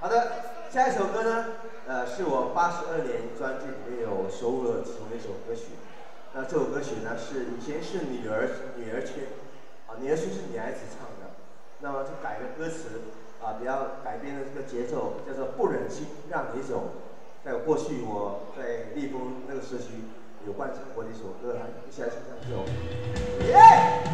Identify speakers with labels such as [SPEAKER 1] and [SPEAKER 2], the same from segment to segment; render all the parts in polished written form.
[SPEAKER 1] 好的，下一首歌呢，是我82年专辑里面有收录的其中一首歌曲。那这首歌曲呢是以前是女儿圈，女儿圈是女孩子唱的，那么就改了歌词，比较改编的这个节奏，叫做不忍心让你走。在过去我在立丰那个社区有伴唱过的一首歌，下来欣赏这首。耶！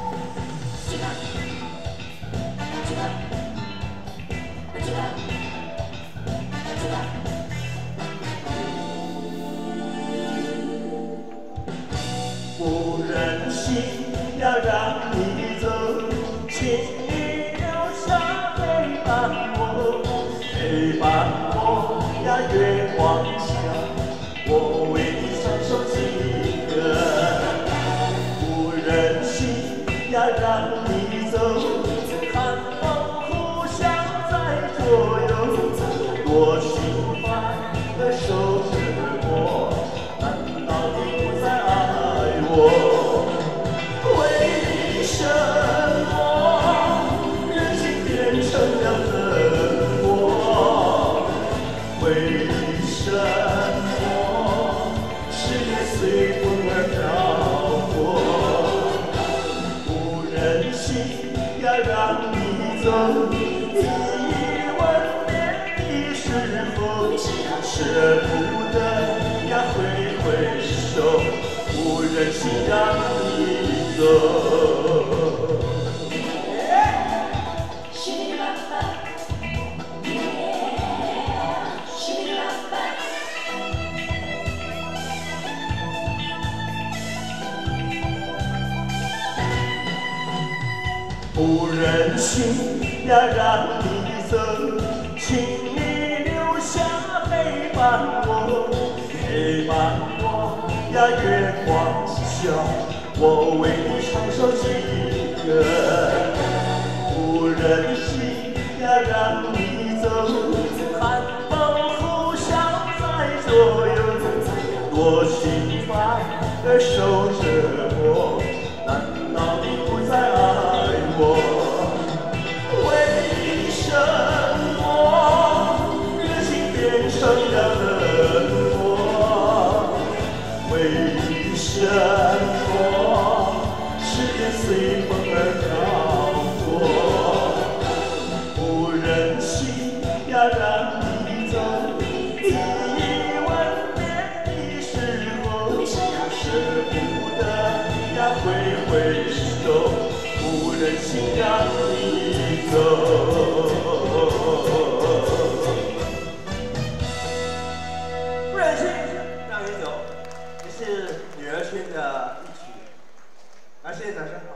[SPEAKER 2] 不忍心要让你走，请你留下陪伴我，陪伴我呀月光下，我为你唱首情歌。不忍心要让你走，寒风呼啸在左右，多心烦的守着我，难道你不再爱我？为什么人心变成了冷漠？为什么誓言随风而飘过？不忍心要让你走，一吻别的时候舍不得呀挥手，不忍心让你走。不忍心要让你走，请你留下陪伴我，陪伴我呀月光下，我为你唱首情歌。不忍心要让你走，寒风呼啸在左右，多心烦地守着我，难道你不再爱我？为什么人心变成了冷漠？为什么誓言随风而飘过？不忍心要让你走，一吻别的时候舍不得呀挥手，不忍心让你走。
[SPEAKER 1] 不忍心让你走，这是女儿圈的一曲。而现在掌声。